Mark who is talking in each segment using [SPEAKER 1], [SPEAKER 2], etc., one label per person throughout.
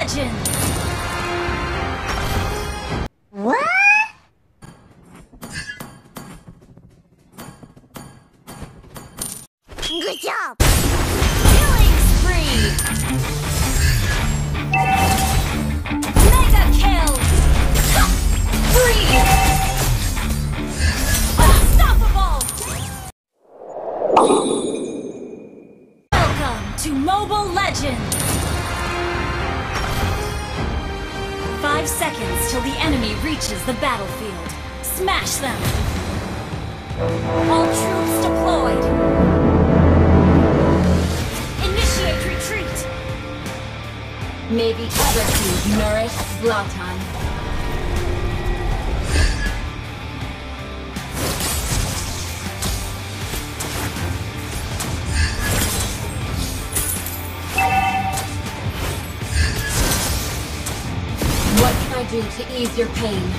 [SPEAKER 1] Legends!
[SPEAKER 2] What? Good job!
[SPEAKER 1] Killing spree! Mega kill! Freeze! Unstoppable! Welcome to Mobile Legends! 5 seconds till the enemy reaches the battlefield. Smash them! All troops deployed! Initiate retreat! May the Evercube nourish Zlatan. What can I do to ease your pain?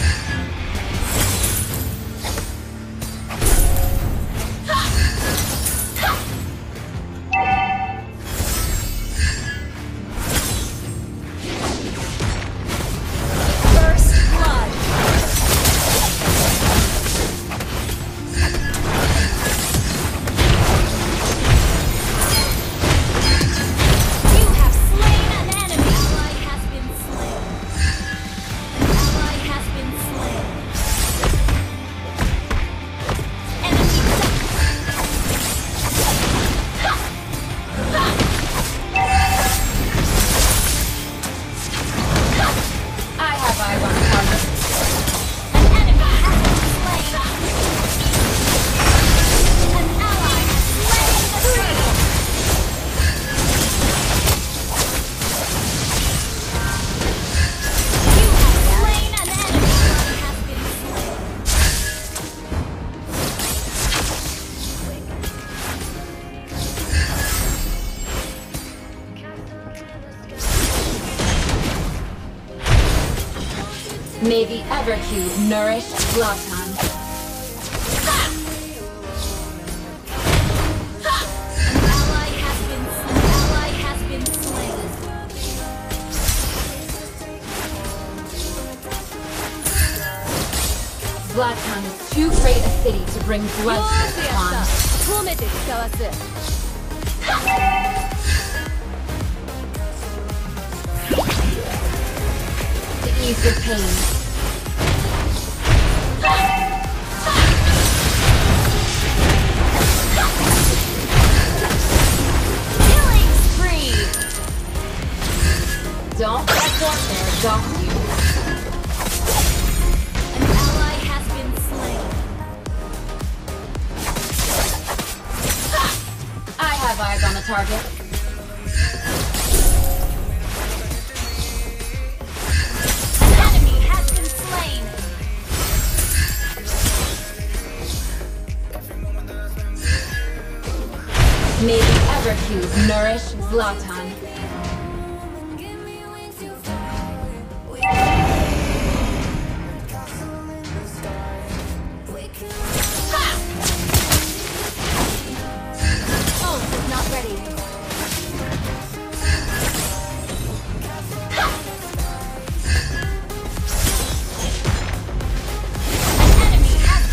[SPEAKER 1] May the Evercube nourish Zlatan. An ally has been slain. Zlatan is too great a city to bring bloodshed upon. To ease your pain. Killing spree! Don't let warfare exhaust you. An ally has been slain. I have eyes on the target. May the Evercube nourish Zlatan. Ult is not ready. An enemy has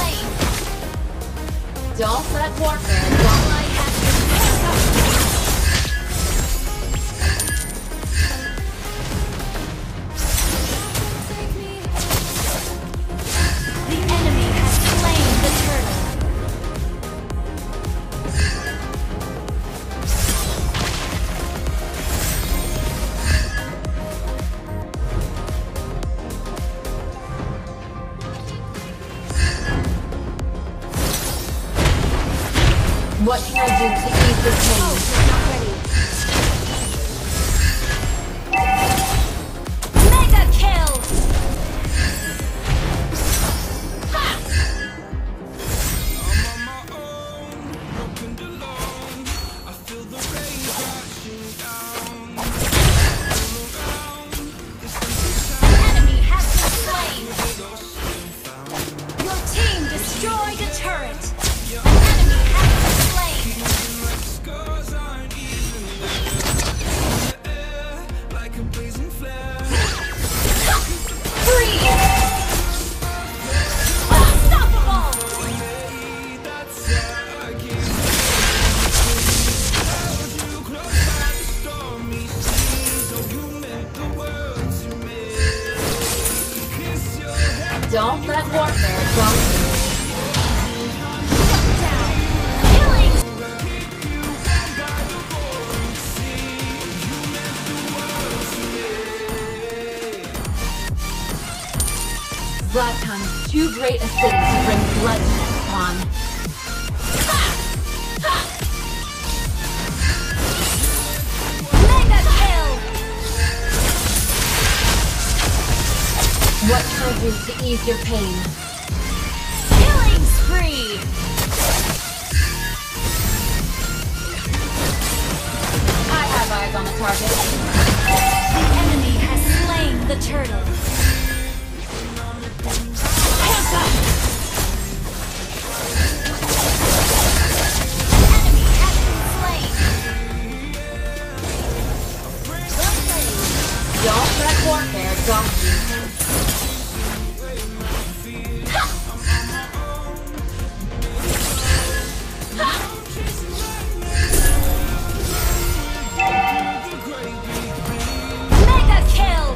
[SPEAKER 1] been slain. Don't let warfare exhaust. What can I do to ease this pain? Not ready. Mega kill! An enemy has been slain. Your team destroyed a turret. An enemy has been slain. Don't let warfare exhaust you. Zlatan is too great a city to bring bloodshed upon.
[SPEAKER 2] Mega kill!
[SPEAKER 1] What can I do to ease your pain?
[SPEAKER 2] Killing spree!
[SPEAKER 1] I have eyes on the target.
[SPEAKER 2] The enemy has slain the turtle. Hands up! The enemy has been slain. Well played.
[SPEAKER 1] Don't let warfare exhaust you.
[SPEAKER 2] Mega kill!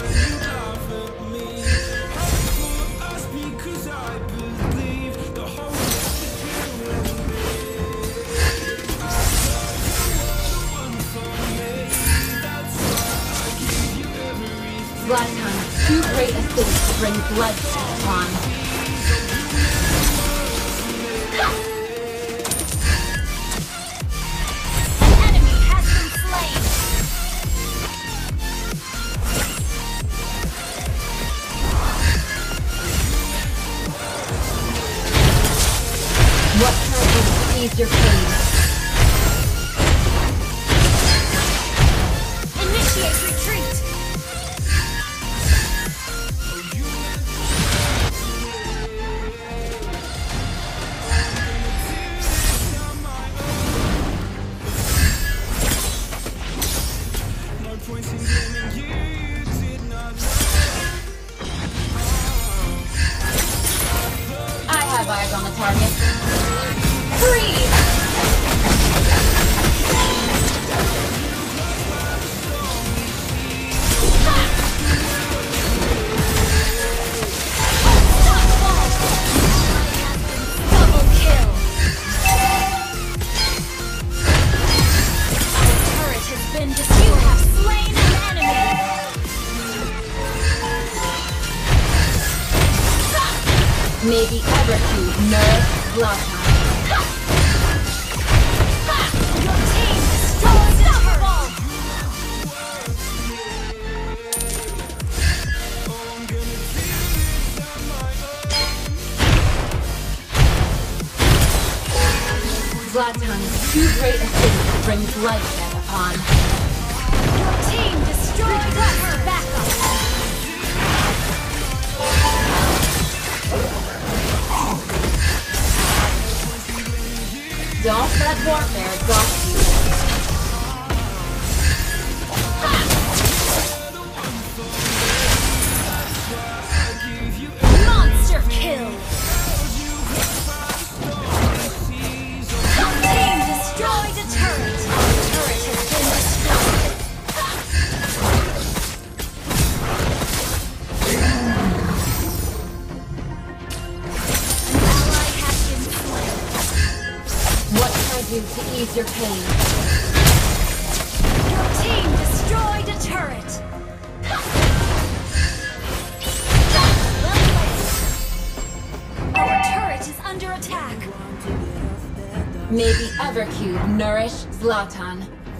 [SPEAKER 1] Zlatan is too great a city to bring bloodshed upon.
[SPEAKER 2] An enemy has been slain.
[SPEAKER 1] What can I do to ease your pain?
[SPEAKER 2] Initiate retreat.
[SPEAKER 1] I have eyes on the target.
[SPEAKER 2] Freeze! Double kill! Our turret has been destroyed. You have slain an enemy!
[SPEAKER 1] Maybe Evercube nerfs Zlatan.
[SPEAKER 2] Your team destroys the turtle!
[SPEAKER 1] Zlatan is too great a city to bring bloodshed upon.
[SPEAKER 2] Your team destroyed her backup!
[SPEAKER 1] Don't let warfare exhaust you.
[SPEAKER 2] Monster kill! Your team destroyed a turret! Our turret has been destroyed! An ally has been slain.
[SPEAKER 1] What can I do to ease your pain?
[SPEAKER 2] Your team destroyed a turret! Well played. Our turret is under attack!
[SPEAKER 1] Maybe Evercube nourish Zlatan.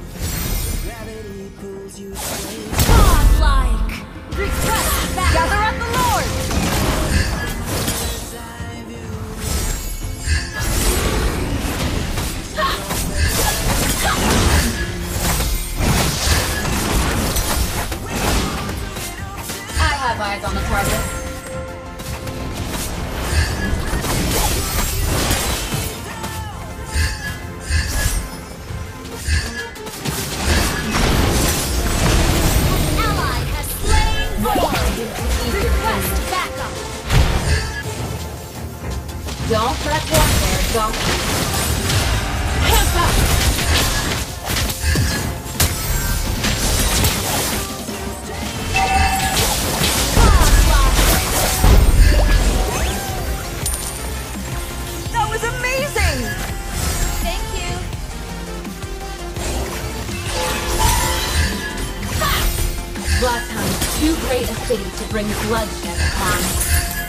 [SPEAKER 2] Godlike! Request back!
[SPEAKER 1] Gather up the Lord! I have eyes on the target.
[SPEAKER 2] Ally has slain Void! Request backup!
[SPEAKER 1] Don't let warfare exhaust you. Hands up!
[SPEAKER 2] Godlike!
[SPEAKER 1] Bloodhound is too great a city to bring bloodshed upon.